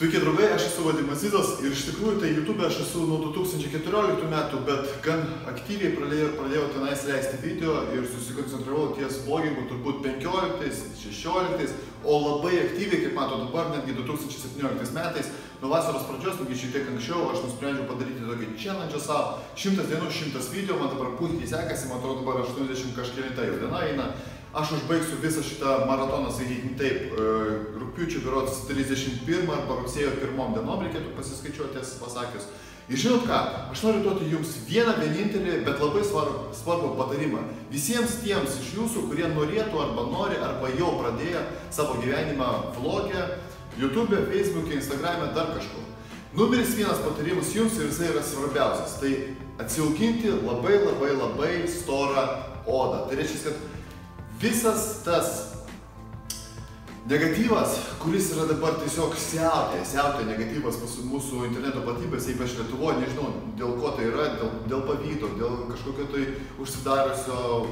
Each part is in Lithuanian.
Sveiki draugai, aš esu Vadimas Zidas ir iš tikrųjų tai YouTube aš esu nuo 2014 metų, bet gan aktyviai pradėjau tenais leisti video ir susikoncentravau ties blogingu turbūt 15, 16, o labai aktyviai, kaip mato dabar, netgi 2017 metais, nuo vasaros pradžios, netgi šiek tiek anksčiau, aš nusprendžiau padaryti tokį challenge savo, 100 dienų, 100 video, man dabar puikiai sekasi, man atrodo dabar 80 kažkelinta jau diena eina. Aš užbaigsiu visą šitą maratoną, sakykime taip, rugpjūčio berods 31 arba rugsėjo 1 dienom reikėtų pasiskaičiuoti, pasakius. Ir žinot ką, aš noriu duoti jums vieną vienintelį, bet labai svarbų patarimą. Visiems tiems iš jūsų, kurie norėtų arba nori, arba jau pradėjo savo gyvenimą vlogę, YouTube, Facebook'e, Instagram'e, dar kažkur. Numeris vienas patarimas jums ir jisai yra svarbiausias. Tai atsiauginti labai storą odą. Tai reiškia, kad visas tas negatyvas, kuris yra dabar tiesiog siautė negatyvas mūsų interneto platybėse, ypač Lietuvoje, nežinau dėl ko tai yra, dėl pavydo, dėl kažkokio tai užsidariusio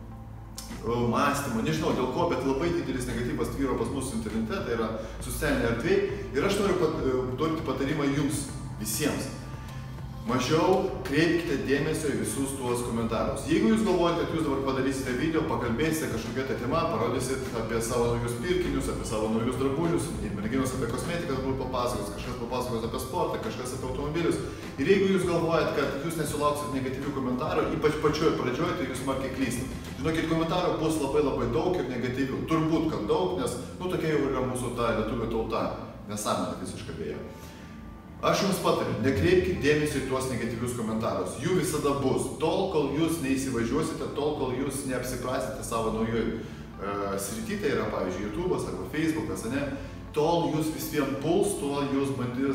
mąstymo, nežinau dėl ko, bet labai didelis negatyvas tvyro pas mūsų internete, tai yra socialinė erdvė. Ir aš noriu duoti patarimą jums visiems. Mažiau kreipkite dėmesio į visus tuos komentarus. Jeigu jūs galvojate, kad jūs dabar padarysite video, pakalbėsite kažkokią temą, parodysit apie savo naujus pirkinius, apie savo naujus drabužius, merginos apie kosmetiką papasakos, kažkas papasakos apie sportą, kažkas apie automobilius. Ir jeigu jūs galvojat, kad jūs nesulauksit negatyvių komentarų, ypač pačioje pradžioje, tai jūs smarkiai klystate. Žinokit, komentarų bus labai daug ir negatyvių. Turbūt, kad daug, nes tokia jau yra mūsų ta lietuvių tauta, nesąmonė visiškai beje. Aš jums patariu, nekreipkite dėmesio į tuos negatyvius komentarus. Jų visada bus. Tol, kol jūs neįsivažiuosite, tol, kol jūs neapsiprasite savo naujoj srity, tai yra, pavyzdžiui, YouTube'as arba Facebook'as, ne? Tol jūs vis vien puls, tol jums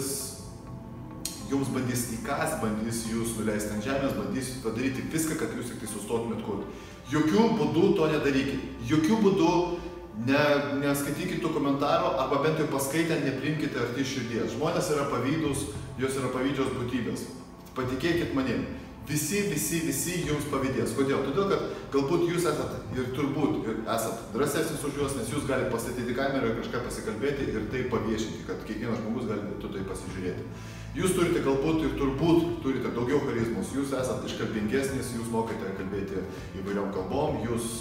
bandys įkąsti, bandys jūs nuleisti ant žemės, bandys padaryti viską, kad jūs tik tai sustotumėt kurti. Jokių būdų to nedarykite. Jokių būdų neskaitykite tų komentarų, arba bent jau paskaitę nepriimkite arti širdies. Žmonės yra pavydūs, jos yra pavydžios būtybės. Patikėkit manim, visi jums pavydės. Kodėl? Todėl, kad galbūt jūs esat ir turbūt esat drąsesnis už juos, nes jūs galite pastatyti kamerą ir kažką pasikalbėti ir tai paviešinti, kad kiekvienas žmogus gali tai pasižiūrėti. Jūs turite galbūt ir turbūt turite daugiau charizmos, jūs esat iškalbingesnis, jūs mokate kalbėti įvairiom kalbom, jūs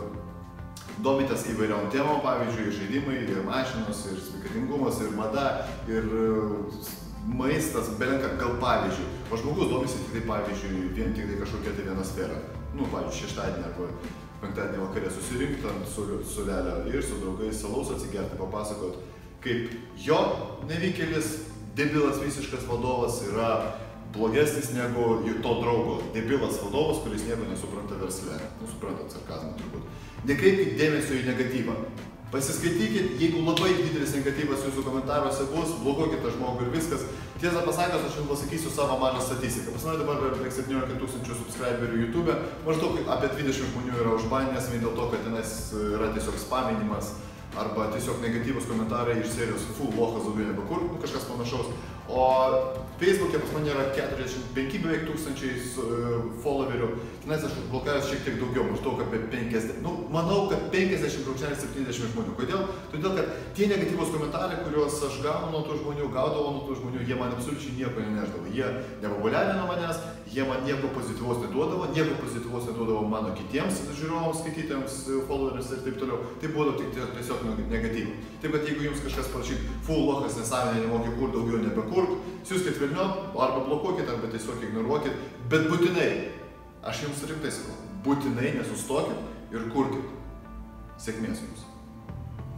domitės įvairiom temom, pavyzdžiui, žaidimai, ir mašinos, ir sveikatingumas, ir mada, ir maistas, belenka, gal pavyzdžiui. O žmogus domisi tik tai, pavyzdžiui, tik tai kažkokia tai viena sfera. Nu, pavyzdžiui, šeštadienį arba penktadienį vakare susirinkti ant suolelio ir su draugais salaus atsigerti, papasakot, kaip jo nevykėlis, debilas visiškas vadovas yra blogesnis negu to draugo debilas vadovas, kuris nieko nesupranta versle. Nu, suprantat sarkazmą turbūt. Nekreipkite dėmesio į negatyvą. Pasiskaitykit, jeigu labai didelis negatyvas jūsų komentaruose bus, blokuokite tą žmogų ir viskas. Tiesą pasakęs, aš jums pasakysiu savo mažą statistiką. Pas mane dabar yra 17 000 subscriberių YouTube, maždaug apie 20 žmonių yra užbaninęs vien dėl to, kad tenais yra tiesiog spaminimas arba tiesiog negatyvus komentarai iš serijos "Fu, lochas daugiau nebekur", kažkas panašaus. O Facebook'e pas mane yra 45 beveik tūkstančiai followerių, tenais aš blokavęs šiek tiek daugiau, maždaug apie 50, nu, manau, kad 50-70 žmonių. Kodėl? Todėl, kad tie negatyvus komentarai, kuriuos aš gaunu nuo tų žmonių, gaudavau nuo tų žmonių, jie man absoliučiai nieko neneždavo. Jie nepabuliavino manęs, jie man nieko pozityvos neduodavo mano kitiems žiūrovams, skaitytojams, followeriams ir taip toliau. Tai buvo tiesiog negatyvų. Taip, kad jeigu jums kažkas parašyt "Fu, lochas, nesąmonė, nemoki kur, daugiau nebekurk", siųskit velniop, arba blokuokit, arba tiesiog ignoruokit, bet būtinai, aš jums rimtai sakau, būtinai nesustokit ir kurkit. Sėkmės jums.